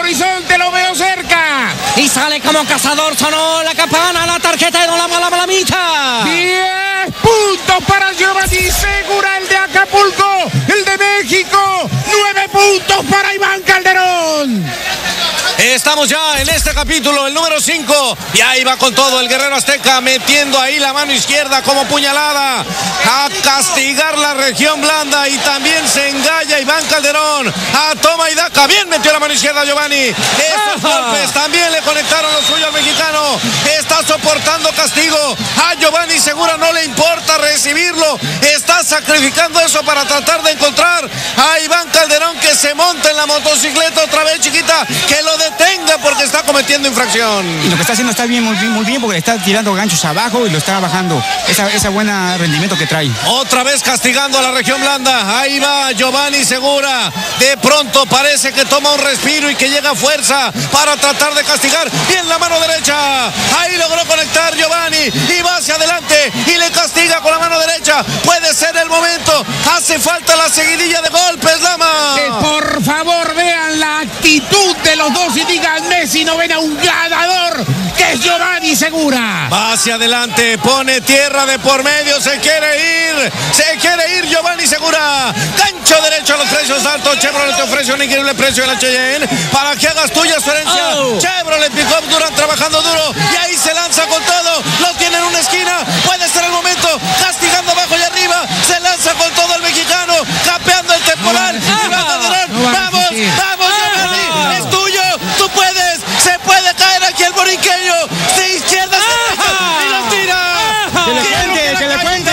horizonte, lo veo cerca. Y sale como cazador, sonó la campana, la tarjeta de la malamita. 10 puntos para Giovanni Segura, el de Acapulco, el de México. 9 puntos para Iván Calderón. Estamos ya en este capítulo, el número 5. Y ahí va con todo el guerrero azteca, metiendo ahí la mano izquierda como puñalada. A castigar la región blanda. Y también se engalla Iván Calderón. A toma y daca. Bien metió la mano izquierda Giovanni. Esos golpes también le conectaron lo suyo al mexicano. Está soportando castigo. A Giovanni Segura no le importa recibirlo. Está sacrificando eso para tratar de encontrar a Iván Calderón, que se monta en la motocicleta otra vez, chiquita, que lo detenga porque está cometiendo infracción. Y lo que está haciendo está bien, muy bien, porque está tirando ganchos abajo y lo está bajando. Esa buena rendimiento que trae. Otra vez castigando a la región blanda. Ahí va Giovanni Segura. De pronto parece que toma un respiro y que llega fuerza para tratar de castigar. Bien la mano derecha. Ahí logró conectar Giovanni y va hacia adelante y le castiga con la mano derecha. Puede ser el momento. Hace falta la seguidilla de golpes, Lama. Por favor, vean la actitud de los dos y díganme si no ven a un ganador, que es Giovanni Segura. Va hacia adelante, pone tierra de por medio, se quiere ir Giovanni Segura. Gancho derecho a los precios altos. Chevrolet te ofrece un increíble precio en la Cheyenne para que hagas tuya su herencia. Chevrolet Pickup Durán trabajando duro y ahí se lanza con todo. Lo tiene en una esquina, puede ser el momento. Castigando abajo y arriba, se lanza con todo el mexicano, capeando el temporal. Vamos, Giovanni, es tuyo, tú puedes, se puede caer aquí el boriqueño. De izquierda a derecha y lo tira. Que le cuente.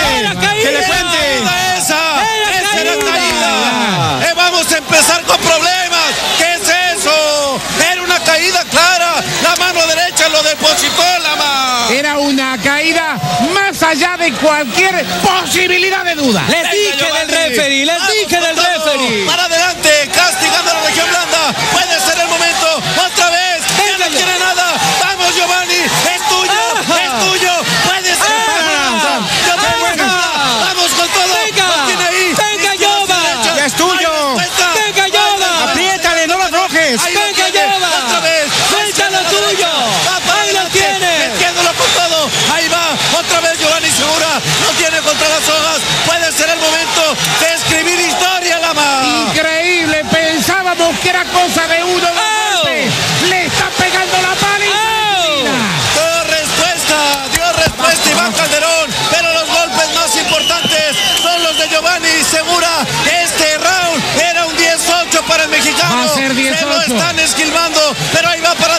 Esa era caída. Vamos a empezar con problemas. ¿Qué es eso? Era una caída clara. La mano derecha lo depositó la mano. Era una caída más allá de cualquier posibilidad de duda. Les dije del referee. Para adelante, castigando a la región blanda. Puede ser el momento. Otra vez. Ya no quiere nada. Vamos, Giovanni. Es tuyo. Puede ser. Vamos con todo. Venga, Giova. Ya es tuyo. Venga, Giova. Apriétale, no lo aflojes. Venga, Giova. Otra vez. Suelta lo tuyo. Ahí lo tiene. Metiéndolo con todo. Ahí va. Otra vez Giovanni Segura. Lo tiene contra las hojas. Puede ser el momento de escribir historia, Lama. Increíble, pensábamos que era cosa de uno. Le está pegando la pala y Dio respuesta Iván Calderón, pero los golpes más importantes son los de Giovanni Segura. Este round era un 18 para el mexicano. Va a ser 18. Se lo están esquilmando, pero ahí va para